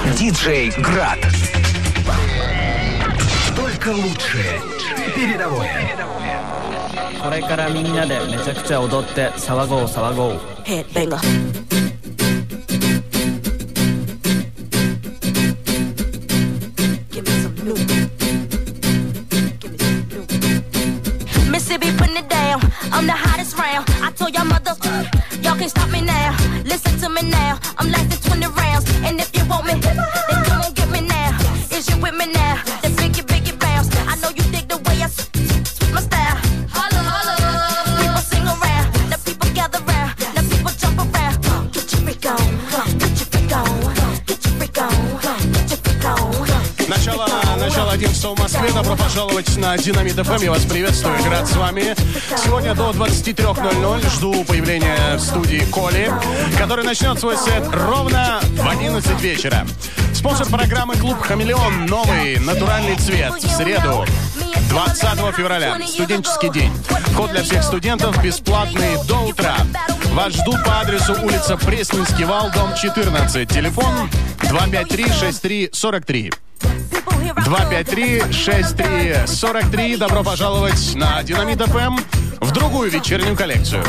Диджей Град. Только лучшее. Передовое. これからみんなでめちゃくちゃ踊って騒ごう騒ごう。 Headbanger. Give me some new. Give me some new. Mississippi putting it down. I'm the hottest round. I told y'all mother, y'all can't stop me now. Listen to me now. I'm lasting 20 rounds. And if you want me, then come on get me now. Is you with me now? Then biggie bounce. I know you dig the way I switch my style. Holla, holla. People sing around. The people gather round. The people jump around. Get your freak on. Get your freak on. Get your freak on. Get your freak on. Начало 11 в Москве. Добро пожаловать на Динамит ФМ. Я вас приветствую. Град с вами. Сегодня до 23:00 жду появления в студии Коли, который начнет свой сет ровно в 11 вечера. Спонсор программы «Клуб Хамелеон». Новый натуральный цвет. В среду, 20 февраля. Студенческий день. Вход для всех студентов бесплатный до утра. Вас ждут по адресу улица Пресненский вал, дом 14. Телефон 253-6343. 253-6343. Добро пожаловать на Динамит ФМ в другую вечернюю коллекцию.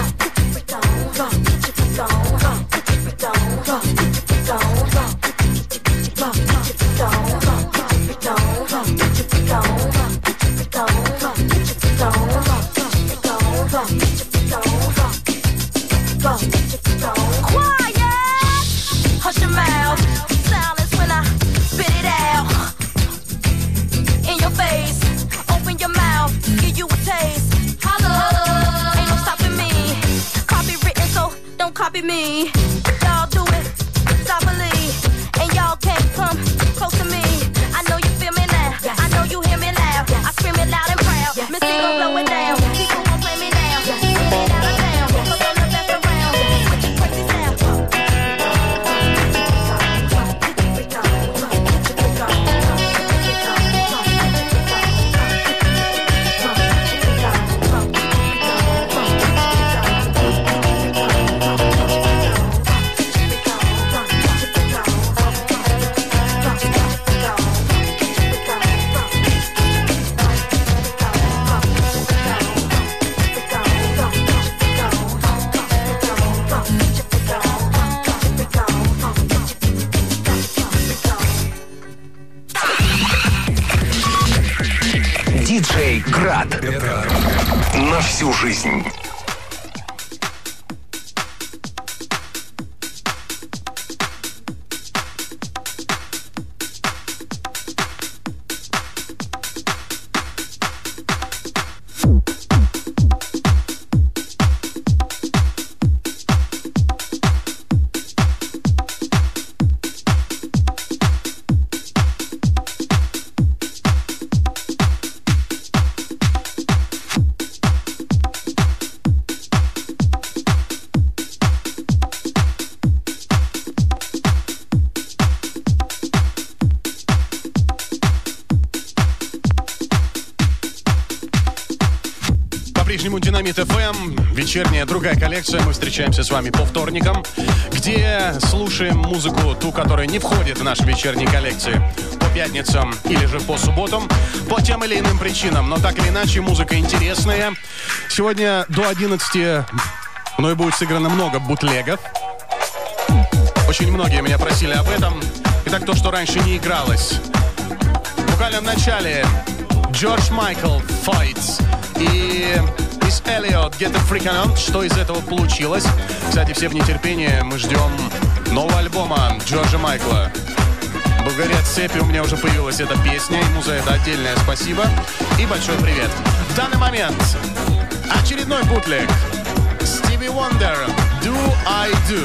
Copy me, y'all do it softly, and y'all can't come close to me. I know you feel me now, I know you hear me now. I scream it loud and proud, Missy gon' blow it down. People won't play me now, get out of town, 'cause I'm the best around. With your crazy sound. Диджей Град. На всю жизнь. Динамит ФМ, вечерняя другая коллекция. Мы встречаемся с вами по вторникам, где слушаем музыку, ту, которая не входит в наши вечерние коллекции, по пятницам или же по субботам, по тем или иным причинам. Но так или иначе, музыка интересная. Сегодня до 11 мной будет сыграно много бутлегов. Очень многие меня просили об этом. Итак, то, что раньше не игралось. Буквально в начале Джордж Майкл «Fights» и Мисс Эллиот «Get the Freak On». Что из этого получилось? Кстати, все в нетерпении. Мы ждем нового альбома Джорджа Майкла. В «Bulgaria Цепи» у меня уже появилась эта песня. Ему за это отдельное спасибо и большой привет. В данный момент очередной бутлег. Стиви Вондер «Do I Do».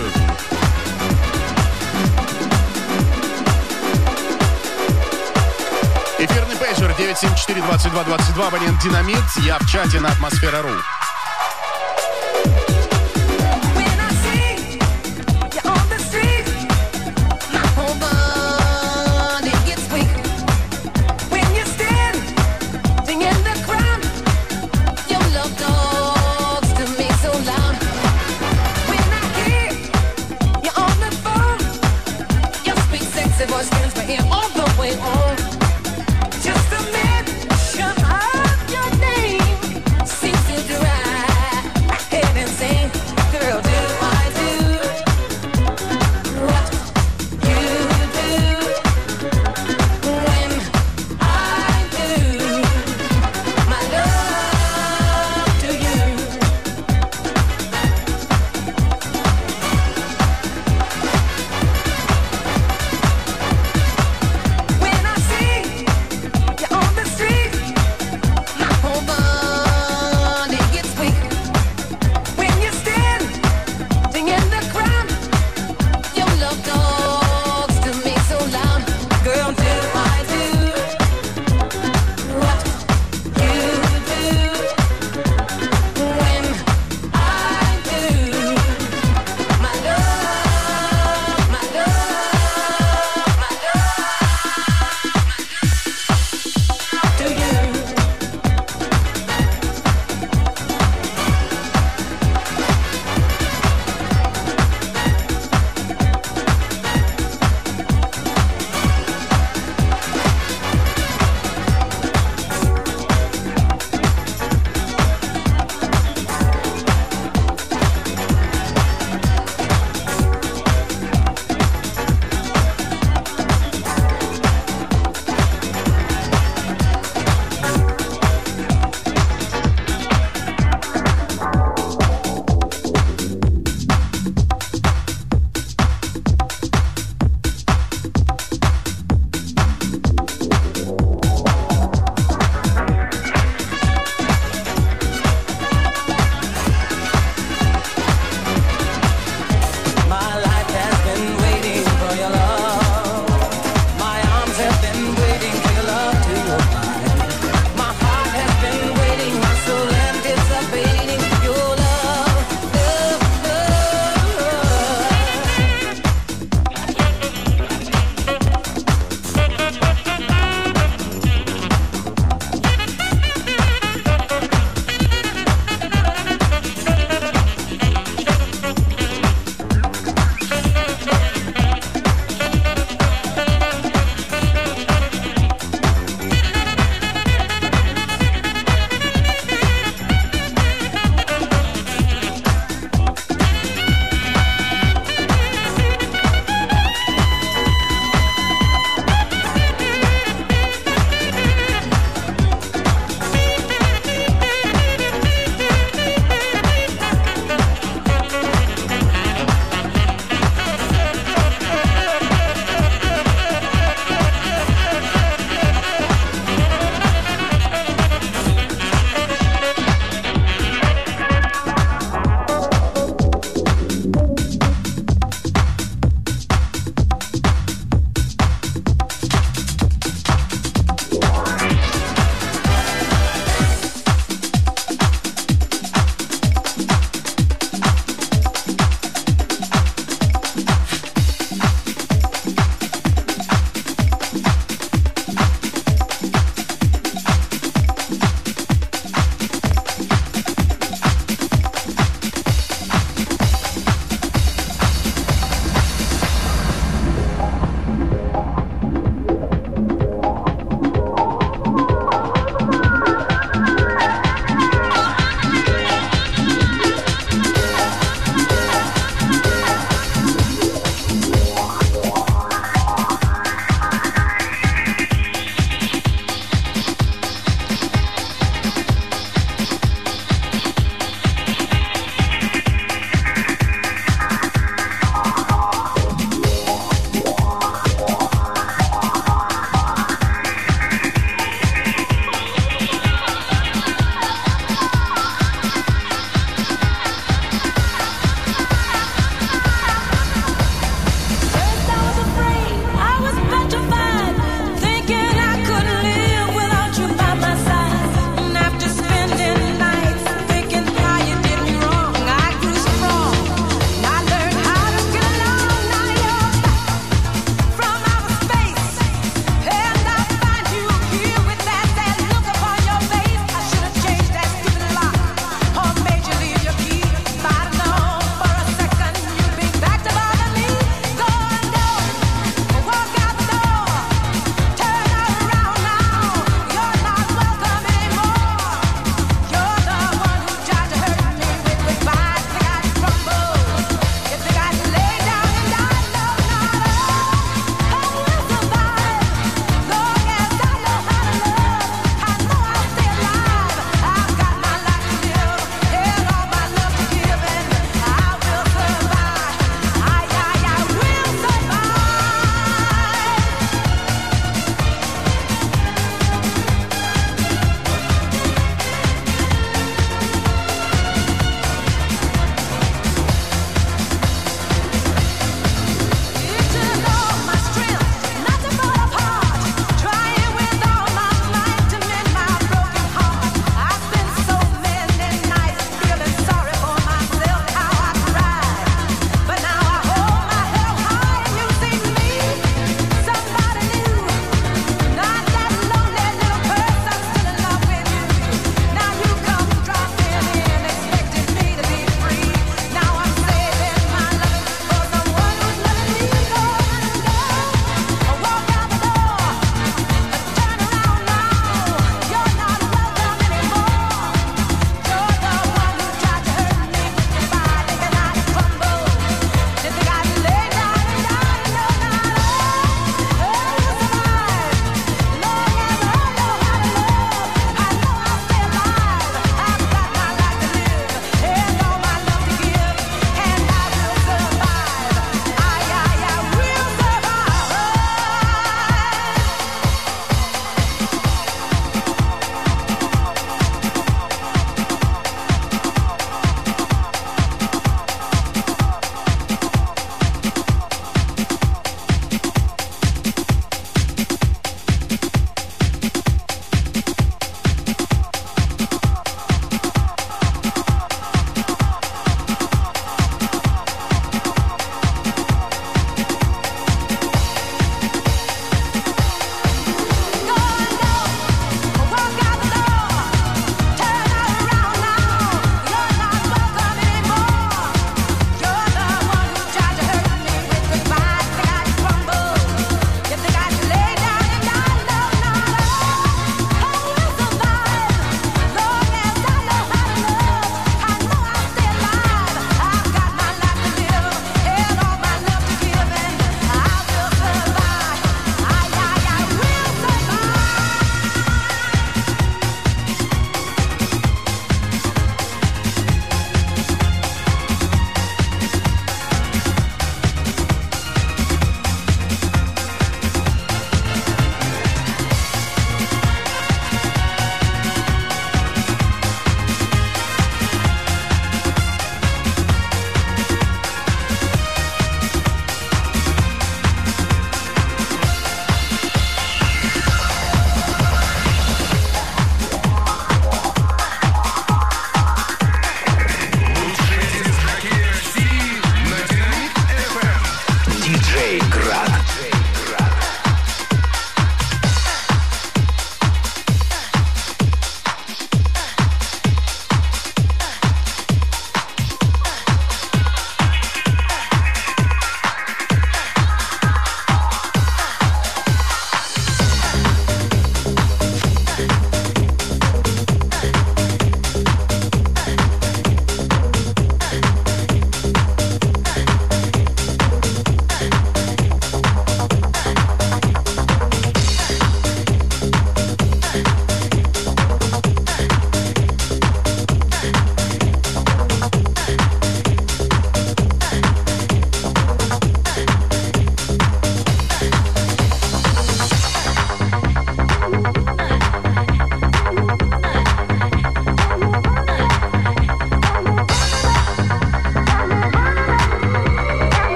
Эфирный пейджер 974-22-22, абонент Динамит. Я в чате на Атмосфера.ру. Sexy When I see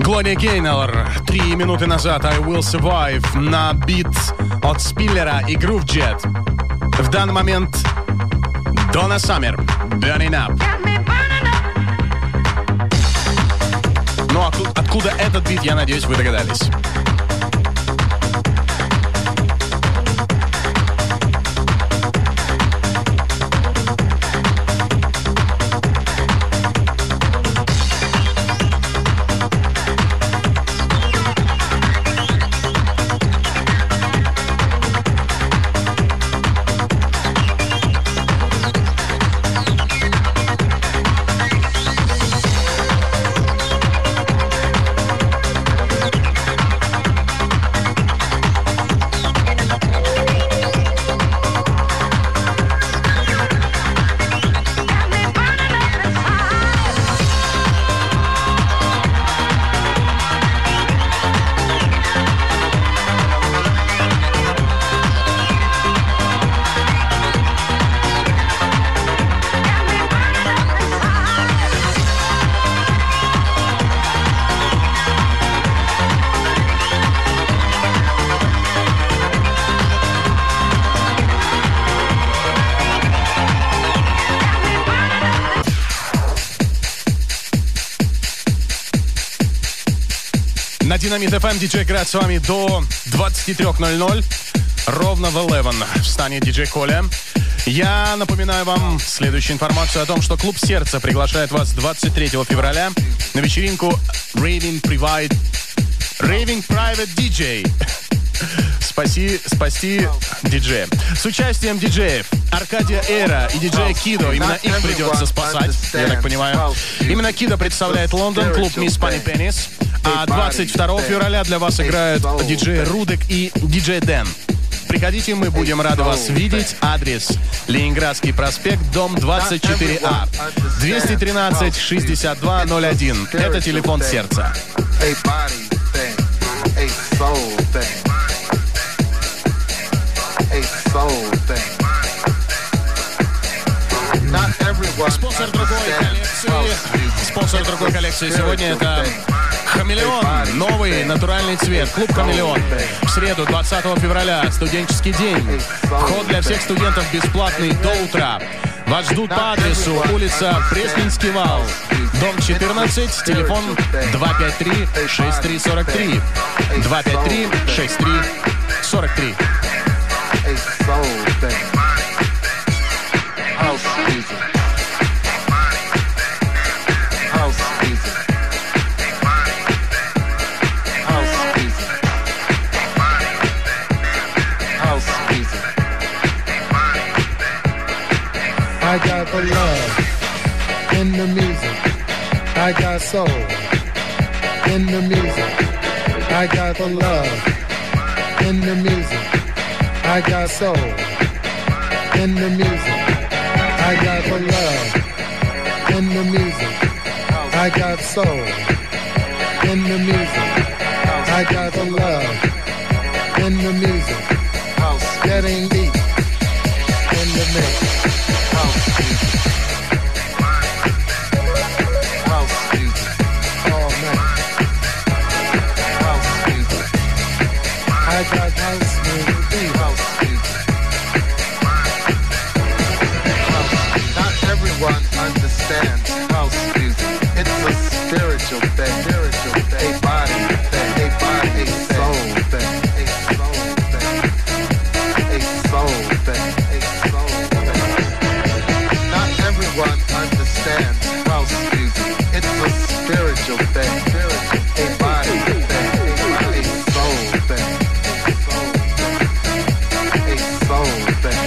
Глория Гейнор 3 минуты назад I Will Survive на бит от Спиллера и Groove Jet. В данный момент Donna Summer Burning Up. Ну, откуда этот бит, я надеюсь, вы догадались. На Динамит FM диджей играет с вами до 23:00. Ровно в 11 встанет диджей Коля. Я напоминаю вам следующую информацию о том, что Клуб Сердца приглашает вас 23 февраля на вечеринку Raving Private DJ. Спасти диджея. С участием диджеев Аркадия Эра и диджея Кидо. Именно их придется спасать, я так понимаю. Именно Кидо представляет Лондон, клуб Miss Funny Pennies. А 22 февраля для вас играют диджей Рудек и диджей Дэн. Приходите, мы будем рады вас видеть. Адрес: Ленинградский проспект, дом 24А, 213-6201. Это телефон Сердца. Спонсор другой коллекции сегодня это Хамелеон. Новый натуральный цвет. Клуб Хамелеон. В среду, 20 февраля, студенческий день. Вход для всех студентов бесплатный до утра. Вас ждут по адресу улица Пресненский вал, дом 14, телефон 253-6343. 253-6343. I got the love in the music. I got soul in the music. I got the love in the music. I got soul in the music. I got the love in the music. I got soul in the music. I got the love in the music. Getting deep in the mix. House music. House music. Oh man. House music. I got house music. House music. Not everyone understands house music. It's a spiritual thing. A body thing. A body, a soul thing. A soul thing. A soul thing. Everyone understands house music. It's a spiritual thing, a body thing, a soul thing, a soul thing.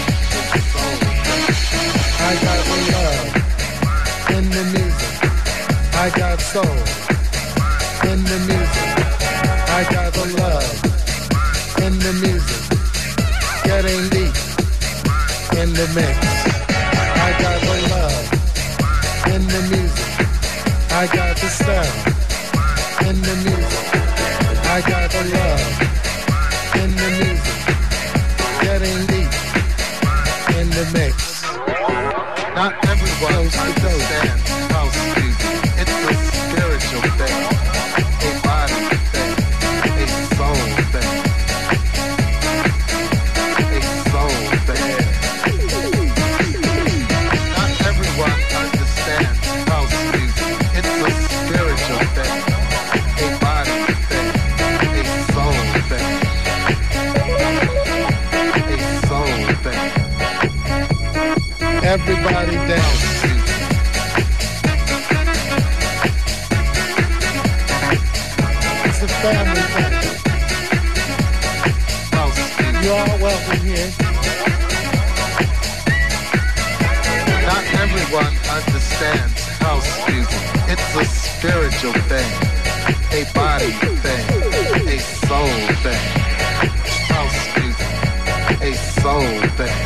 I got the love in the music. I got soul in the music. I got the love in the music. Getting deep in the mix. I got the love in the music. I got the style in the music. I got the love in the music. Getting deep in the mix. Not everyone understands house music. It's a spiritual thing. family thing. You are welcome here. Not everyone understands house music. It's a spiritual thing, a body thing, a soul thing. House music, a soul thing.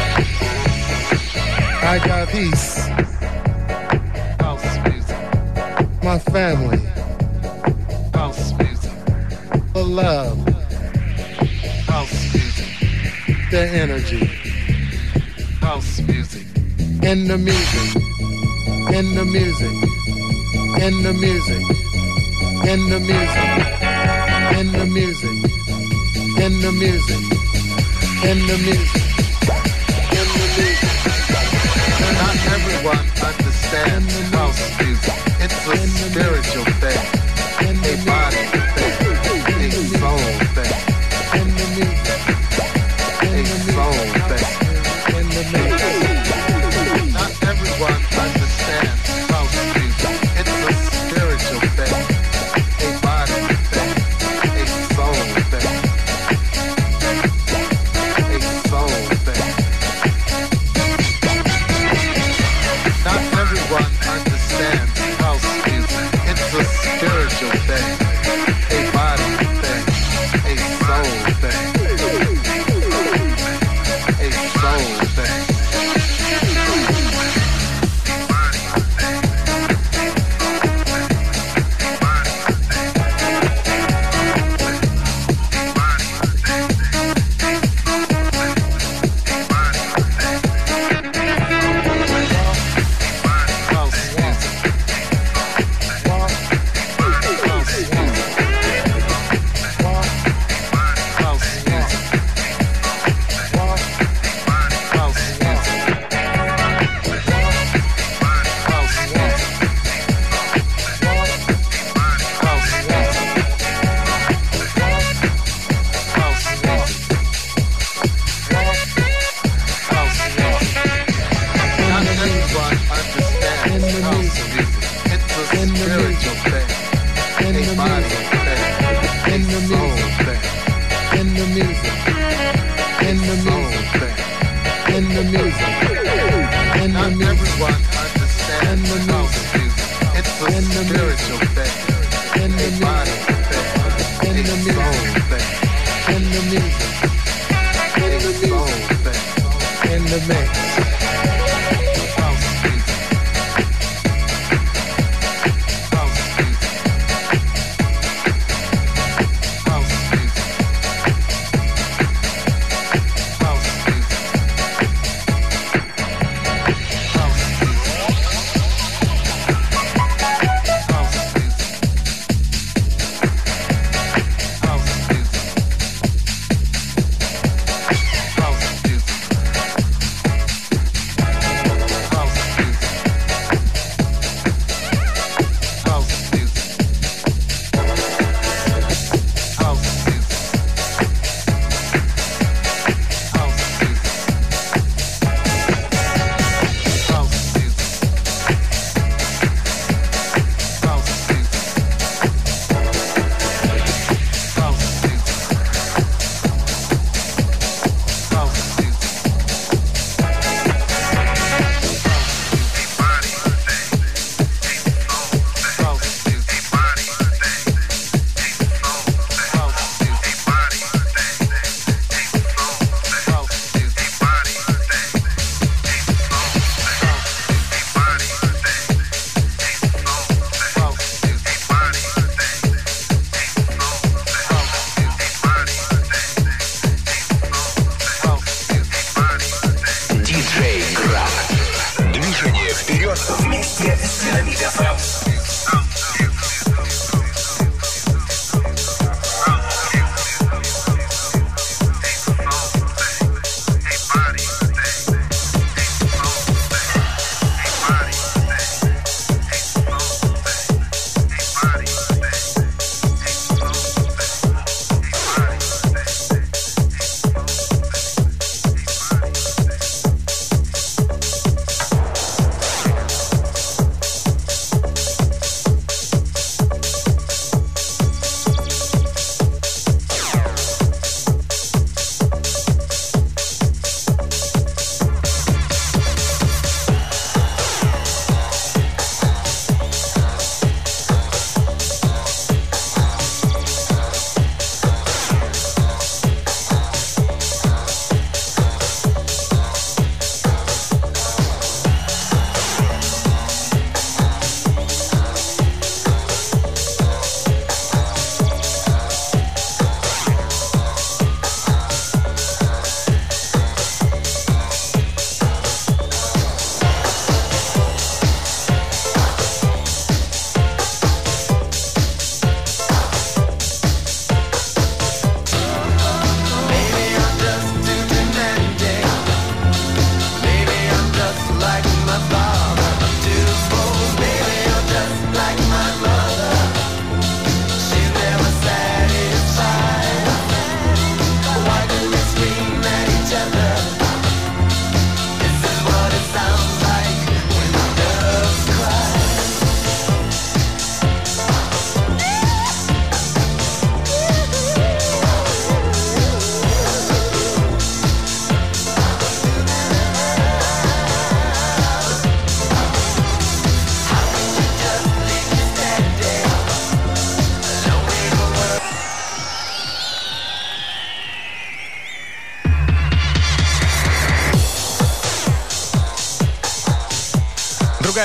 I got peace. House music, My family. house music, The love. house music, The energy. house music, In the music. In the music. In the music. In the music. In the music. In the music. In the music. In the music. Not everyone understands house music. It's a spiritual thing, a body thing, a soul thing, In the music. a soul thing. In the music. Not everyone understands house music. It's a spiritual thing, a body thing, a soul thing, a soul thing. Not everyone understands house music. It's a spiritual thing, a body thing, a soul thing, a soul thing. House music.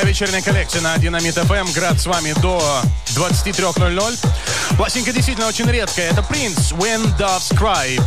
Другая вечерняя коллекция на Динамит FM. Град с вами до 23:00. Пластинка действительно очень редкая. Это Prince, When Doves Cry.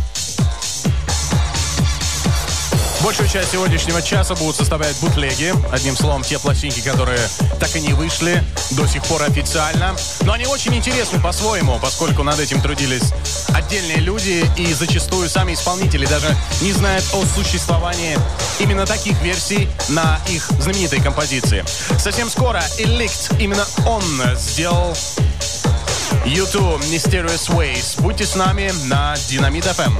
Большую часть сегодняшнего часа будут составлять бутлеги. Одним словом, те пластинки, которые так и не вышли до сих пор официально. Но они очень интересны по-своему, поскольку над этим трудились отдельные люди, и зачастую сами исполнители даже не знают о существовании именно таких версий на их знаменитой композиции. Совсем скоро Elect, именно он сделал U2 Mysterious Ways. Будьте с нами на Динамит FM.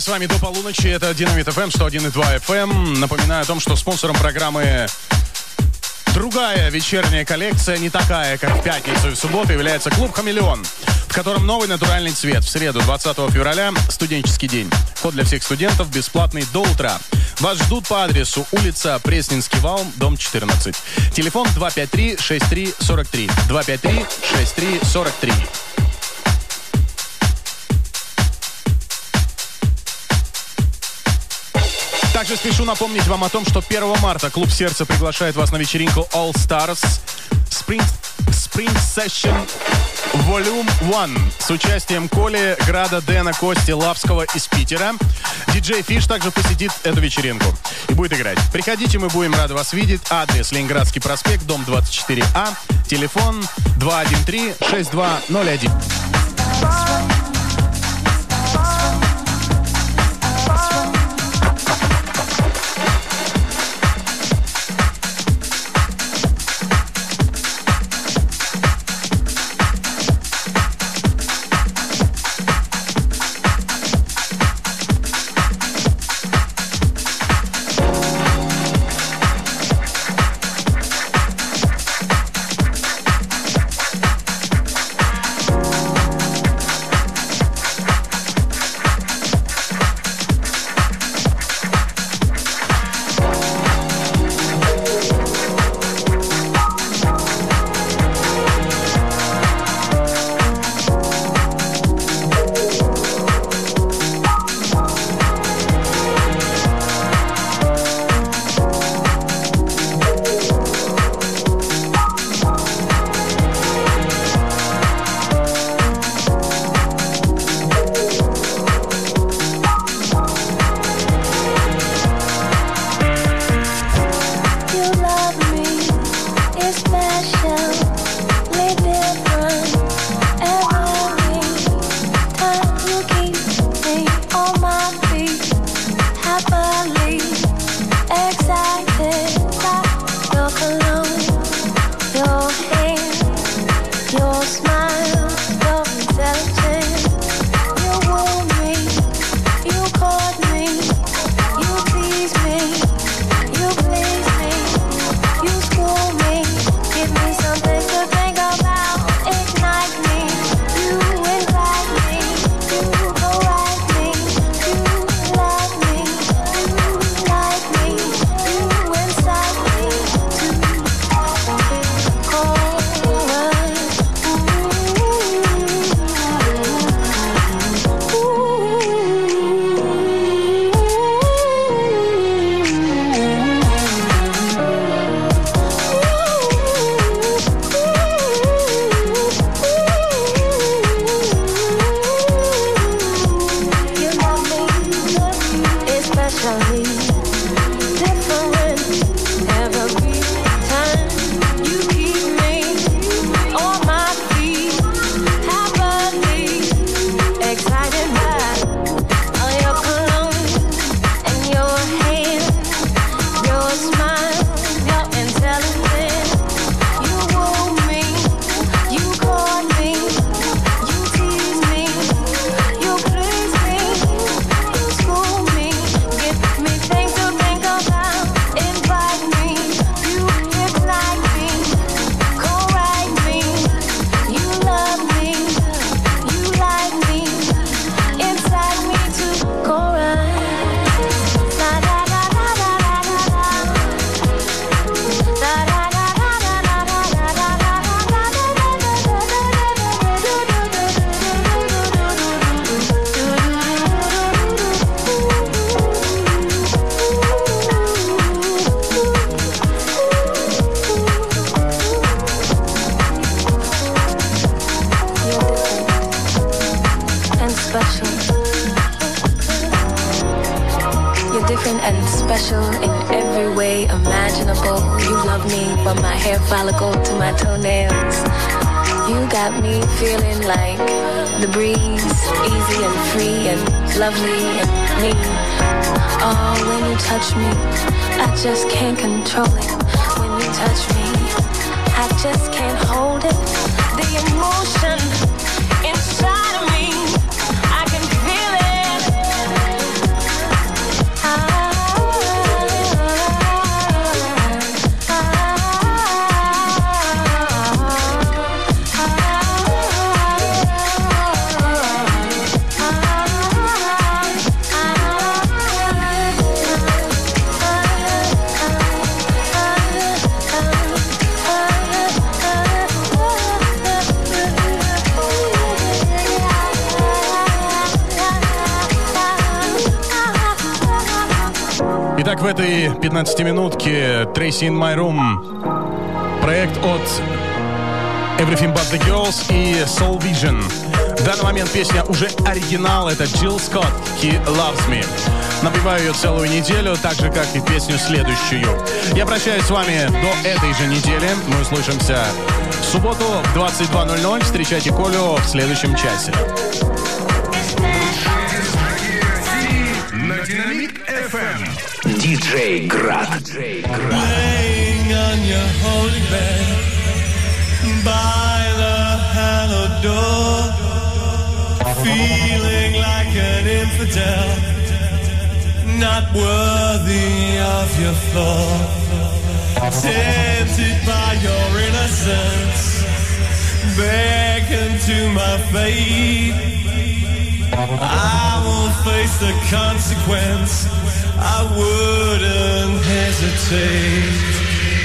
с вами до полуночи. Это Динамит FM 101.2 FM. Напоминаю о том, что спонсором программы другая вечерняя коллекция, не такая, как в пятницу и в субботу, является клуб «Хамелеон», в котором новый натуральный цвет. В среду, 20 февраля, студенческий день. Вход для всех студентов бесплатный до утра. Вас ждут по адресу улица Пресненский вал, дом 14. Телефон 253-6343. 253-6343. Также спешу напомнить вам о том, что 1 марта клуб «Сердце» приглашает вас на вечеринку All Stars Spring Session Volume 1 с участием Коли, Града, Дэна, Кости, Лавского из Питера. Диджей Фиш также посетит эту вечеринку и будет играть. Приходите, мы будем рады вас видеть. Адрес: Ленинградский проспект, дом 24А. Телефон 213-6201. Just can't control it. When you touch me, I just can't hold it. The emotion inside of me, I can feel it. в этой 15-минутке Tracy in My Room. Проект от Everything But The Girls и Soul Vision. В данный момент песня уже оригинал. Это Jill Scott, He Loves Me. Напеваю ее целую неделю, так же, как и песню следующую. Я прощаюсь с вами до этой же недели. Мы услышимся в субботу в 22:00. Встречайте Колю в следующем часе. На Динамит FM. Диджей Град. By the hallowed door, feeling like an infidel, not worthy of your thought, tempted by your innocence, beckon to my fate. I won't face the consequence, I wouldn't hesitate.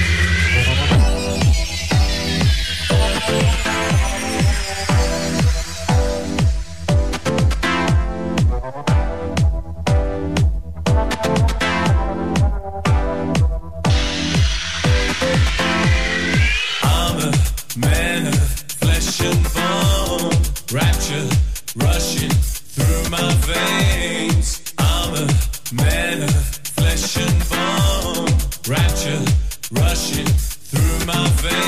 Rushing through my veins, I'm a man of flesh and bone. Rapture rushing through my veins.